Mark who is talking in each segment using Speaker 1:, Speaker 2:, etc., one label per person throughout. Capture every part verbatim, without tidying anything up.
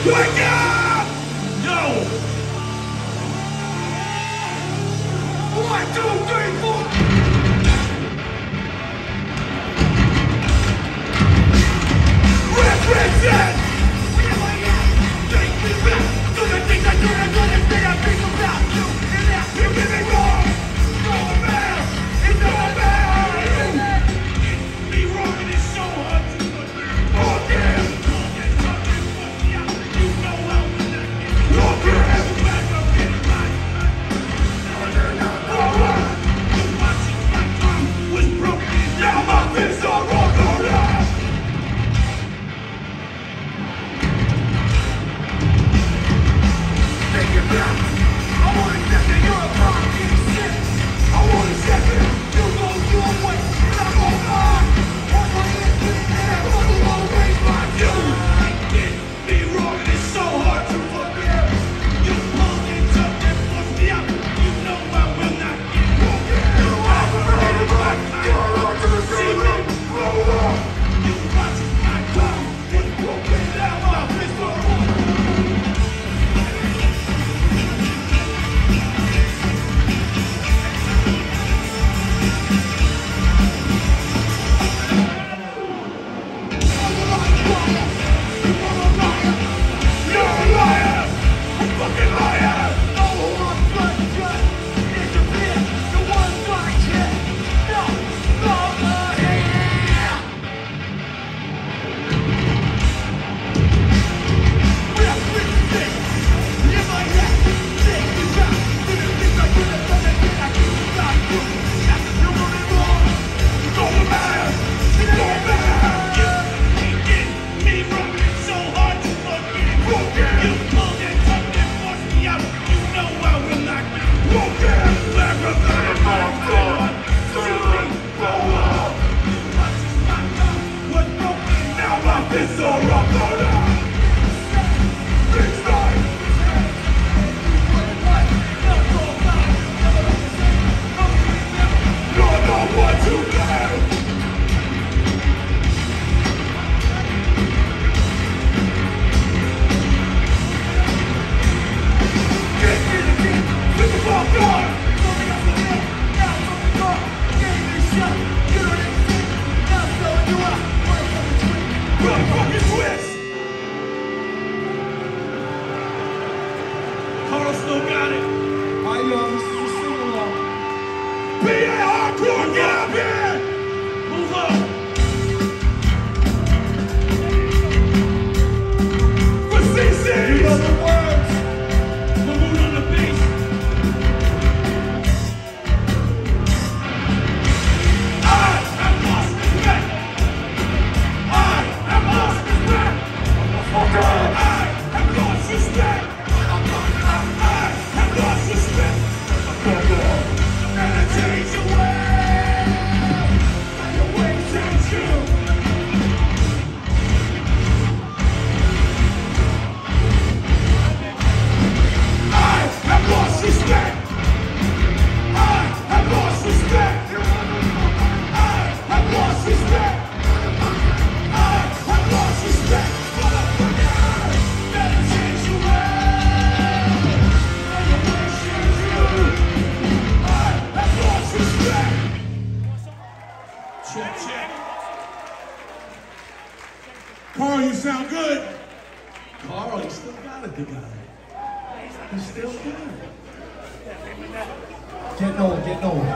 Speaker 1: Wake up! Yo! One, two, three, four! Represent! Take me back to the things I couldn't understand. I think about you and that you did me wrong. It's all about, it's all about you. Me wrong and it's so hard to forgive. Forgive! You know how we like it. Forgive! Back up in my you watching my tongue was broken. Now my fists are all gone out. Take it back. I wanna step in your apartment. I wanna step in. You go your way, and I go mine. Hold my hands in the air, but you won't raise my view. Did me wrong, and it's so hard to forgive. You pulled and tucked and forced me out. You know I will not get broken. You operated like you're on to the ceiling. Roll up. You watching my tongue was broken. Now my fists are on. It's all rock on us. It's time. You're not what you blame. Get me the key, with the ball gone. Something else to do, now something more. Game is shut, you don't even see. Now throwing you out, what a fucking tweet. What a fucking twist! Carl still got it.
Speaker 2: Hi, y'all, this is a sing-along.
Speaker 1: Be a hardcore, get up here! Move up! For C Cs!
Speaker 2: You know the words.
Speaker 1: We're moving on the beat. I have lost respect! I have lost respect! I have lost respect! I have lost respect! And I change your way! And your way change you! I have lost respect! I have lost respect! I have lost respect! I have lost respect! Motherfucker! Better change your way! And your way change you! I have lost respect! Check, check. Carl, you sound good.
Speaker 2: Carl, you still got it, big guy. You still got it. Getting old, getting old.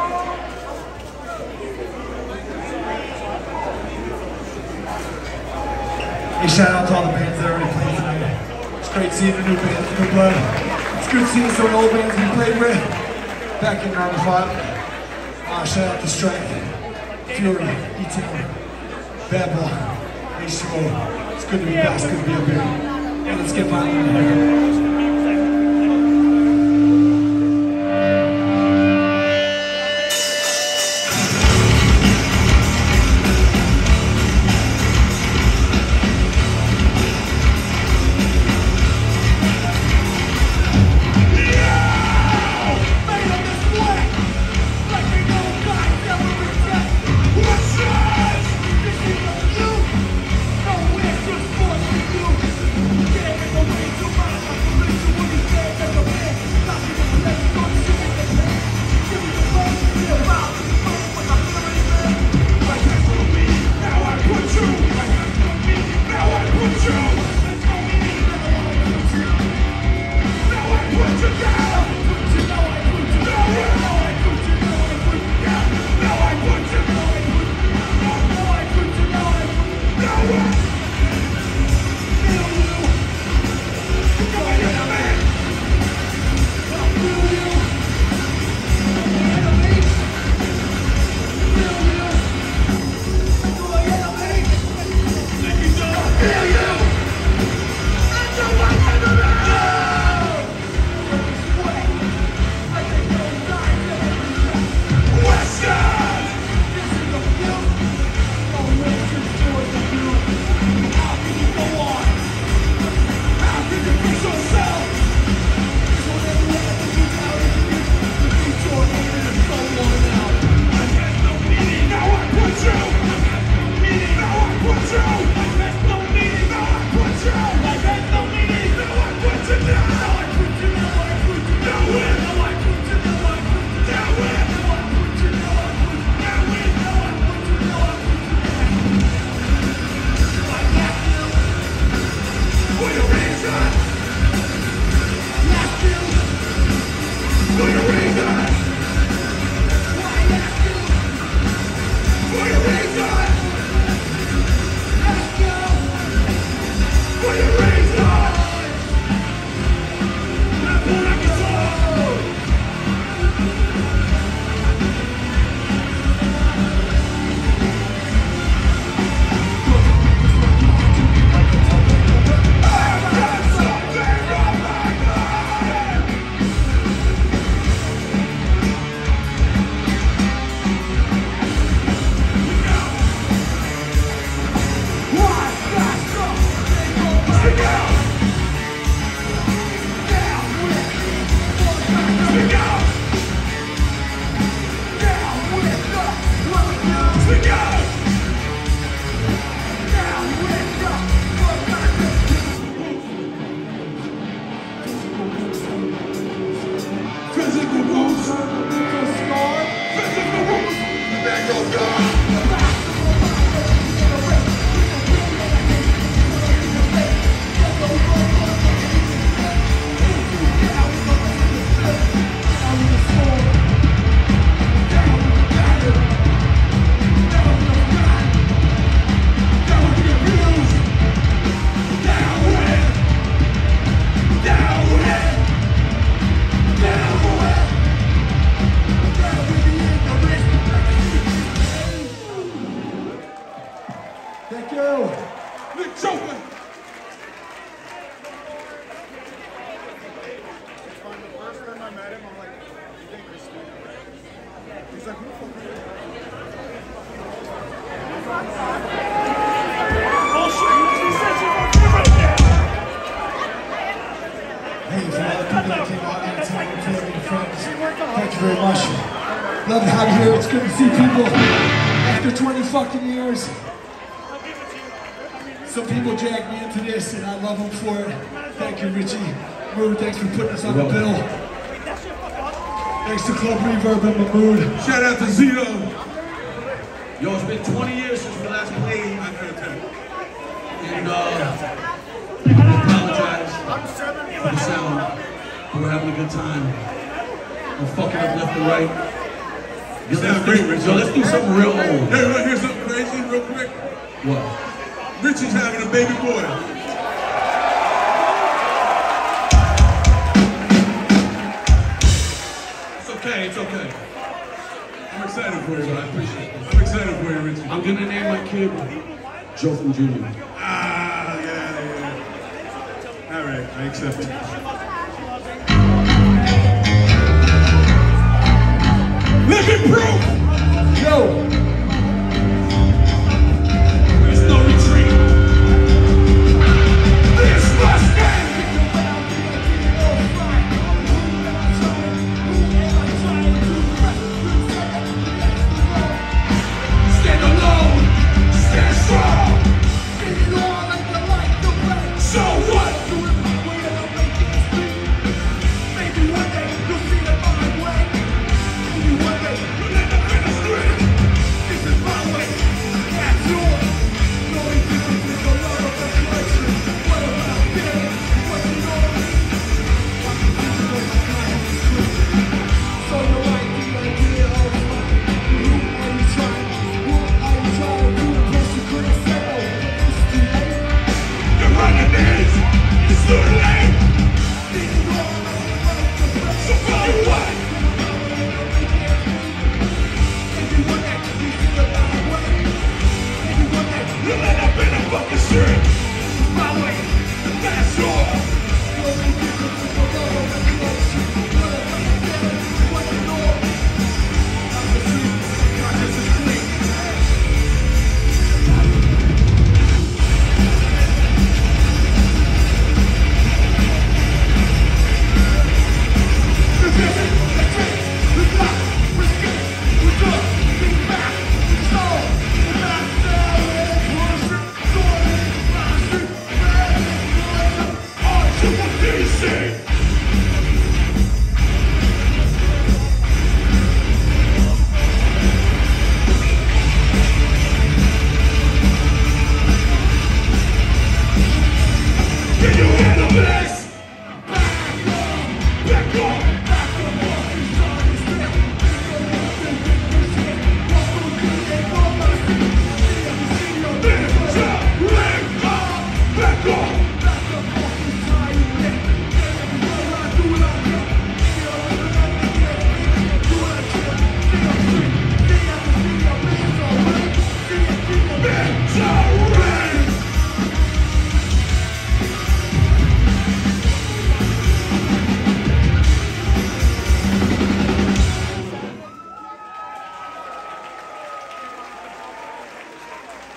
Speaker 2: Hey, shout out to all the bands that already played tonight. It's great seeing the new bands, new blood. It's good seeing some of the old bands we played with back in ninety-five. Uh, shout out to Strike, Fury, E-Town, Bad Boy, H two O. It's good to be back, it's good to be up here. Yeah, let's get violent in here.
Speaker 1: Yeah!
Speaker 2: Thank you very much. Love to have you here. It's good to see people after twenty fucking years. Some people dragged me into this and I love them for it. Thank you, Richie. Mood, thanks for putting us on the bill. Thanks to Club Reverb and Mahmood.
Speaker 1: Shout out to Zito.
Speaker 3: Yo, it's been twenty years since we last played.
Speaker 1: I heard that.
Speaker 3: And uh, I apologize for the sound. But we're having a good time. We're fucking up left and right.
Speaker 1: You sound great, Richie.
Speaker 3: Yo, let's do something real old.
Speaker 1: Hey, you want to hear something crazy real quick?
Speaker 3: What?
Speaker 1: Richie's having a baby boy. It's okay, it's okay. I'm excited for you,
Speaker 3: So I appreciate it.
Speaker 1: I'm excited for you, Richie.
Speaker 3: I'm gonna name my kid Jotham Junior
Speaker 1: Ah, yeah, yeah. All right, I accept it. Living proof!
Speaker 2: Yo!
Speaker 1: There's no retreat. This must end! Stand alone, stand strong. So what? Maybe one day you'll see the fine way. Maybe one day you'll end up in the street.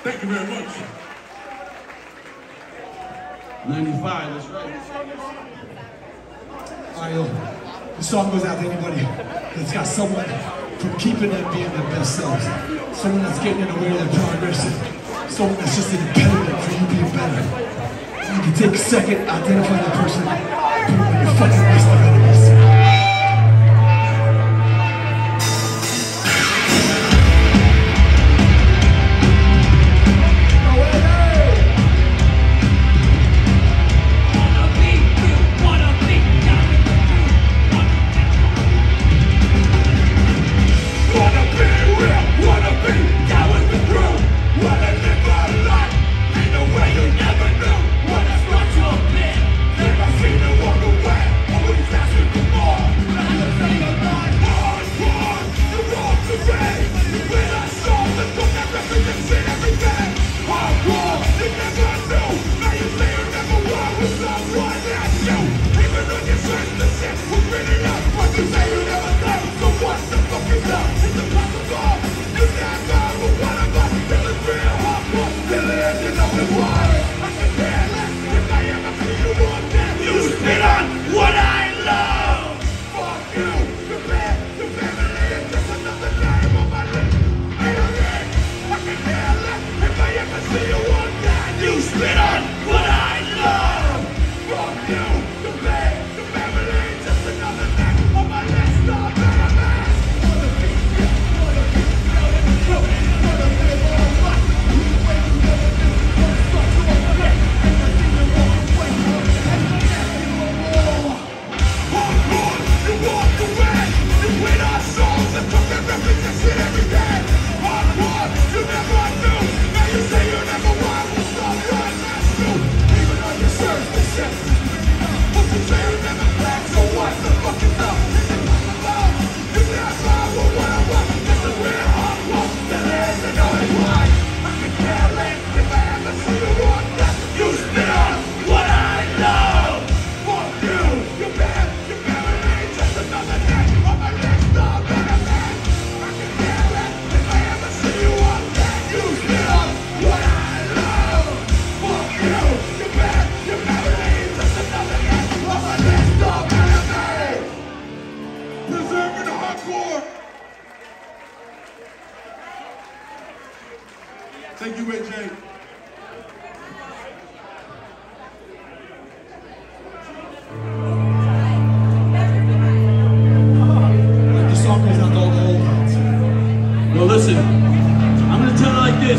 Speaker 3: Thank you very much. ninety-five, that's right.
Speaker 2: Alright, yo, this song goes out to anybody that's got someone from keeping them being their best selves. Someone that's getting in the way of their progress. Someone that's just an impediment for you being better. So you can take a second, identify that person, and put them on your fucking list of enemies.
Speaker 3: Thank you, Ray J.
Speaker 2: The song goes out to all the old heads.
Speaker 3: Well, listen, I'm gonna tell it like this.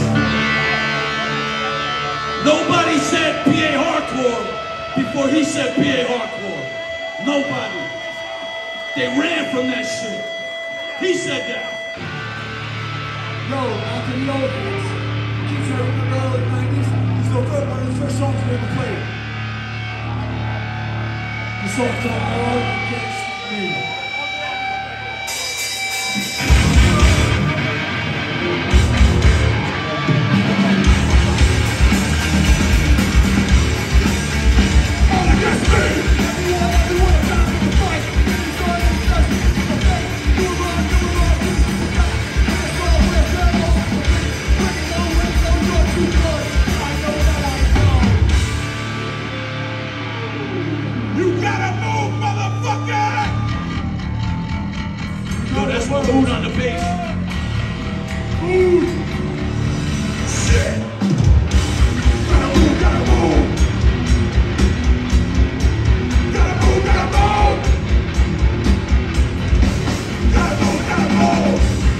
Speaker 3: Nobody said P A hardcore before he said P A hardcore. Nobody. They ran from that shit. He said that.
Speaker 2: Yo, after the old heads, kids that remember early nineties, this is the first one of the first songs we ever played. The song called All Against Me.
Speaker 3: That's what mood on the bass.
Speaker 1: Mood. Shit. Gotta move, gotta move. Gotta move, gotta move. Gotta move, gotta move.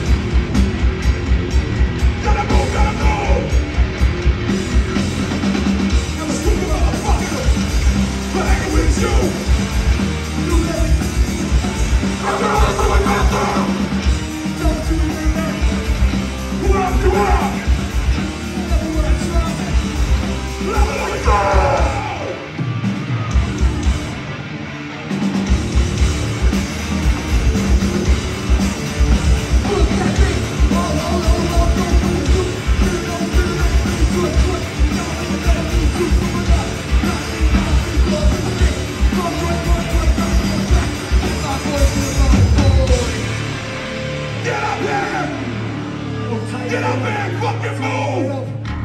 Speaker 1: Gotta move, gotta move. I'm a stupid motherfucker, but I ain't with you. You let me. I'm gonna let someone go through. Don't do that. What up, do up? Never would I try. Never let me go. Look at me. Oh, oh, oh, oh, don't do it. You don't do it. You do it. You don't do it. You do it. You do it. Get up here! Get up here and fucking move!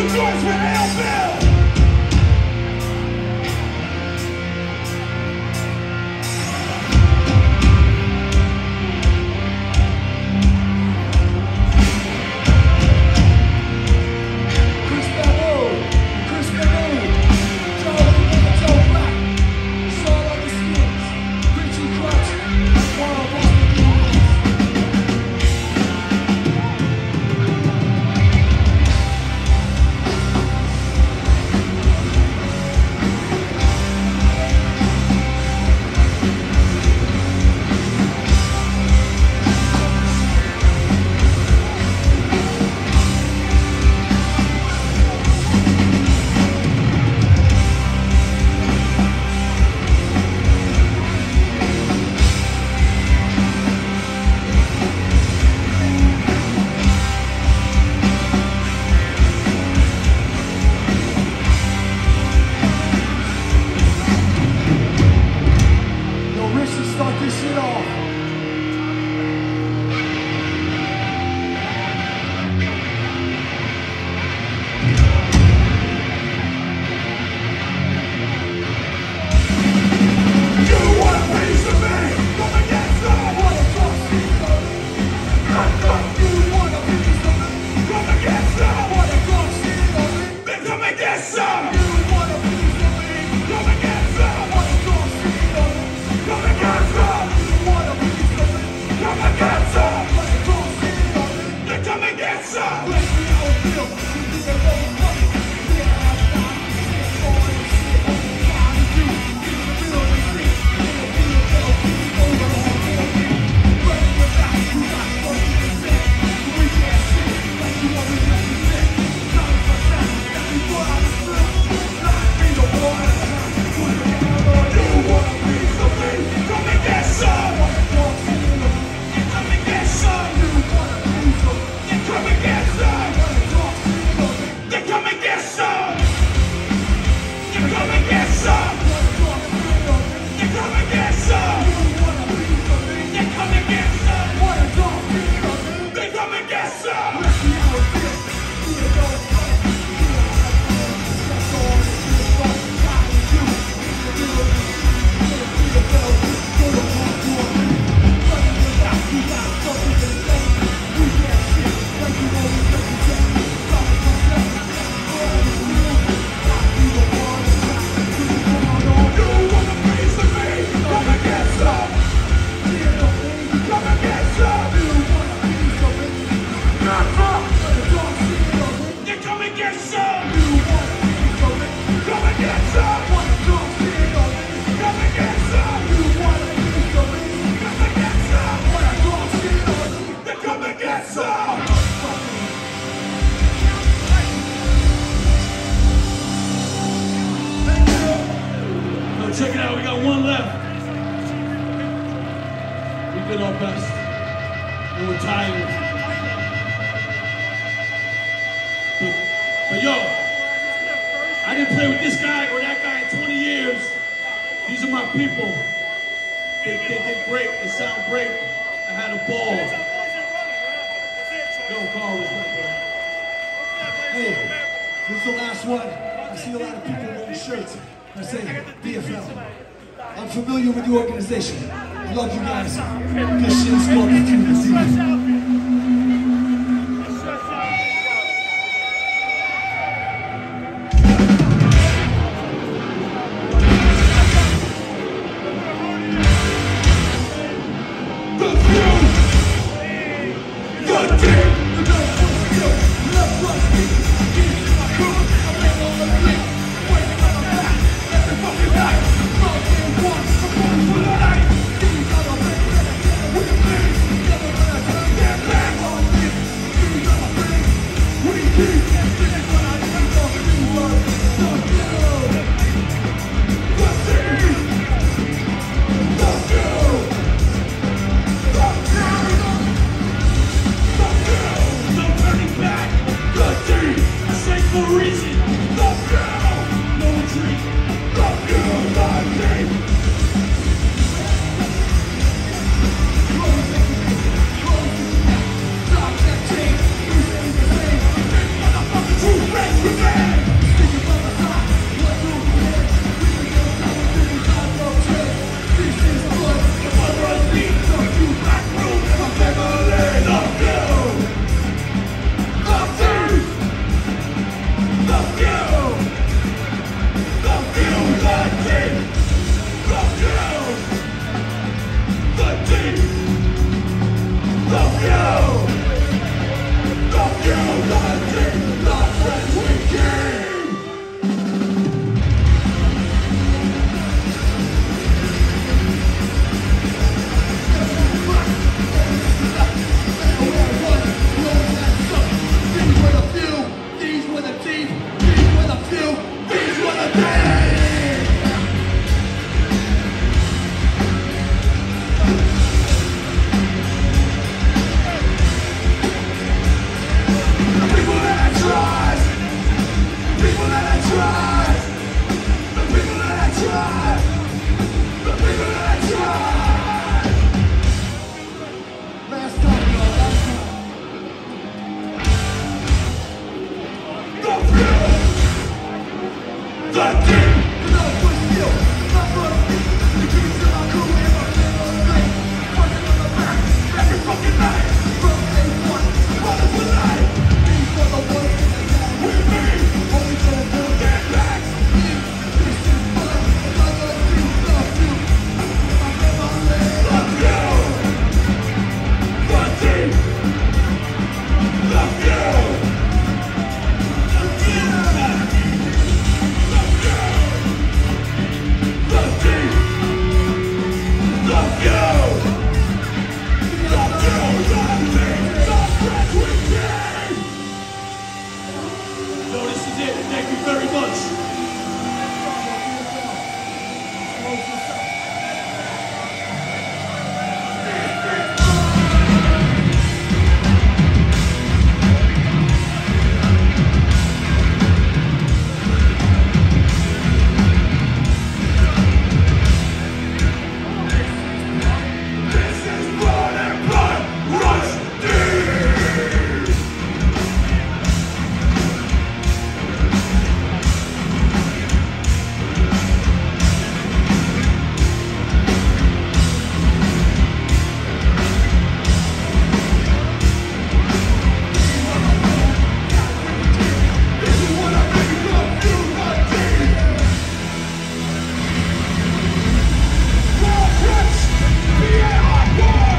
Speaker 1: some noise for L. Bill.
Speaker 3: Check it out, we got one left. We did our best. And we're tired. But, but yo, I didn't play with this guy or that guy in twenty years. These are my people. They, they did great, they sound great. I had a ball. Yo, Carl, respect, bro.
Speaker 2: Hey, this is the last one. I see a lot of people wearing shirts. I say, B F L. I'm familiar with the organization. I love you guys. This shit is called the Community.
Speaker 1: Yeah. trust, the people that I trust, the people that I trust. Last time, y'all, last time. The few, the deep, the love for you, love for me. The keys to my crew and my little straight. Fucking on the back, every fucking night. From day one, running for life. Me for the ones in the down with me. Only for the build that back. This is fun, another thing, love you. I'm in my lane. Love you. The deep, love you. Love you. Love you. The deep, love you. Love you. The deep, the friends with me.
Speaker 3: No, this is it. Thank you very much.
Speaker 1: This is blood and blood rush deep. This is what I make love you, the deep. Raw Prince, B A Hardcore.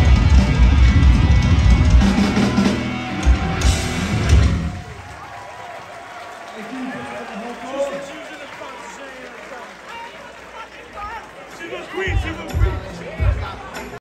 Speaker 4: She was queen, she was queen.